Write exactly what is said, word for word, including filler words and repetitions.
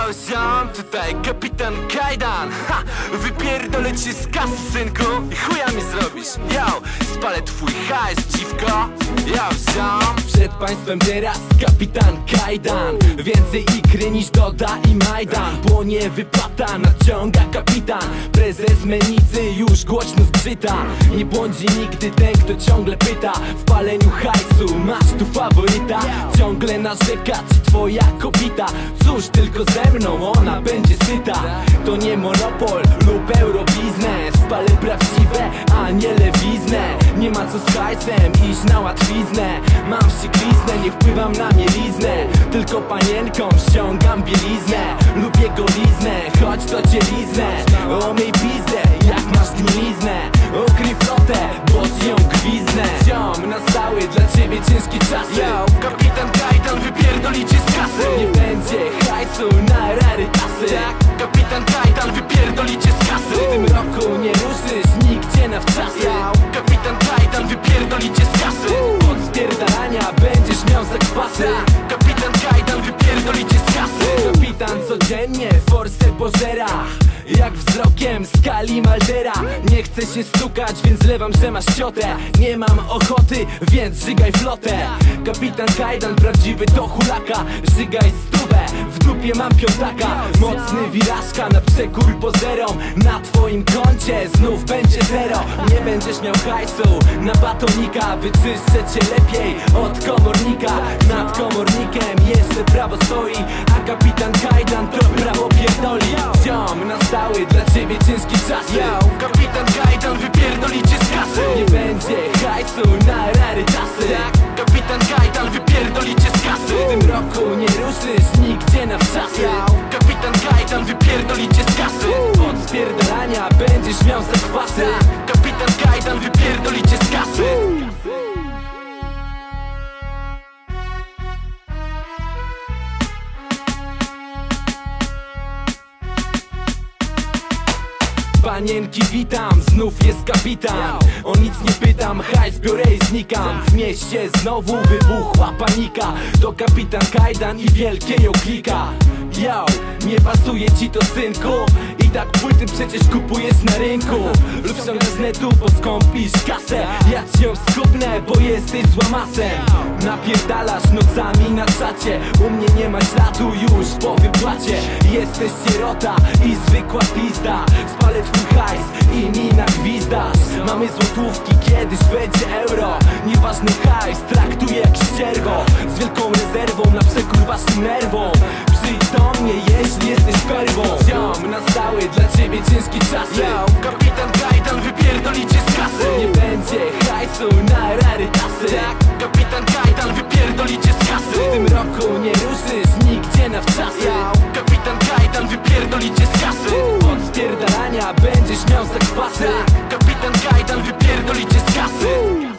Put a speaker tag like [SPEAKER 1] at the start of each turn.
[SPEAKER 1] ziom, tutaj kapitan Kajdan. Ha! Wypierdolę cię z kasy, synku, i chuja mi zrobisz. Yo, spalę twój hajs, dziwko. Yo, ziom.
[SPEAKER 2] Przed państwem teraz kapitan Kajdan. Więcej ikry niż Doda i Majdan. Płonie wypłata, nadciąga kapitan. Prezes Menicy już głośno zgrzyta. Nie błądzi nigdy ten, kto ciągle pyta. W paleniu hajsu masz tu faworyta. Ciągle narzeka ci twoja kobita. Cóż, tylko ze mną ona będzie syta. To nie monopol lub eurobiznes. Palę prawdziwe, a nie lewiznę. Nie ma co z hajsem iść na łatwiznę. Mam wściekliznę, nie wpływam na mieliznę. Tylko panienkom ściągam bieliznę lub jego liznę, choć to cię liznę. O mej pizdę, jak masz gniliznę, ukryj flotę, bo ci ją gwiznę. Ziom, nastały dla ciebie ciężkie czasy.
[SPEAKER 1] Yo, kapitan Kajdan wypierdoli cię z kasy.
[SPEAKER 2] Nie będzie hajsu na rarytasy.
[SPEAKER 1] Tak, kapitan Kajdan wypierdoli cię z kasy.
[SPEAKER 2] W tym roku nie ruszysz nigdzie na wczasy.
[SPEAKER 1] Yo, kapitan Kajdan wypierdoli cię z kasy.
[SPEAKER 2] Od spierdalania będziesz miał zakwasy.
[SPEAKER 1] Tak, kapitan Kajdan wypierdoli cię z kasy.
[SPEAKER 2] Kapitan codziennie forsę pożera, jak wzrokiem skali Maldera. Nie chcę się stukać, więc lewam, że masz ciotę. Nie mam ochoty, więc żygaj flotę. Kapitan Kajdan prawdziwy to hulaka. Żygaj stówę, w dupie mam piątaka. Mocny wirażka na przekór pozerom. Na twoim koncie znów będzie zero. Nie będziesz miał hajsu na batonika. Wyczyszczę cię lepiej od komornika. Nad komornikiem jeszcze prawo stoi, a kapitan Kajdan to prawo pierdoli. Ziom, nastały dla ciebie ciężkie czasy.
[SPEAKER 1] Yo, kapitan Kajdan wypierdoli cię z kasy.
[SPEAKER 2] Nie będzie hajsu na rarytasy.
[SPEAKER 1] Tak, kapitan Kajdan wypierdoli cię z kasy.
[SPEAKER 2] W tym roku nie ruszysz nigdzie na wczasy.
[SPEAKER 1] Yo, kapitan Kajdan wypierdoli cię z kasy.
[SPEAKER 2] Od spierdalania będziesz miał zakwasy.
[SPEAKER 1] Tak, kapitan Kajdan wypierdoli cię z kasy.
[SPEAKER 2] Panienki witam, znów jest kapitan. O nic nie pytam, hajs biorę i znikam. W mieście znowu wybuchła panika. To kapitan Kajdan i wielkie ją klika. Yo, nie pasuje ci to, synku? I tak płyty przecież kupujesz na rynku. Lub ściągasz z netu, bo skąpisz kasę. Ja ci ją skupnę, bo jesteś złamasem. Napierdalasz nocami na czacie. U mnie nie ma śladu już po wypłacie. Jesteś sierota i zwykła pizda. Spalę twój hajs i mi nagwizdasz. Mamy złotówki, kiedyś będzie euro. Nieważny hajs, traktuję jak ścierwo. Z wielką rezerwą na przekór waszym nerwom. Przyjdź do mnie, jeśli jesteś perwą. Ziom, nastały dla ciebie ciężkie czasy.
[SPEAKER 1] Yo, kapitan Kajdan wypierdoli cię z kasy.
[SPEAKER 2] Nie będzie hajsu na rarytasy.
[SPEAKER 1] Tak, kapitan Kajdan wypierdoli cię z kasy.
[SPEAKER 2] W tym roku nie ruszysz nigdzie na wczasy.
[SPEAKER 1] Yo, kapitan Kajdan wypierdoli cię z kasy.
[SPEAKER 2] Od spierdalania będziesz miał zakwasy.
[SPEAKER 1] Tak, kapitan Kajdan wypierdoli cię z kasy.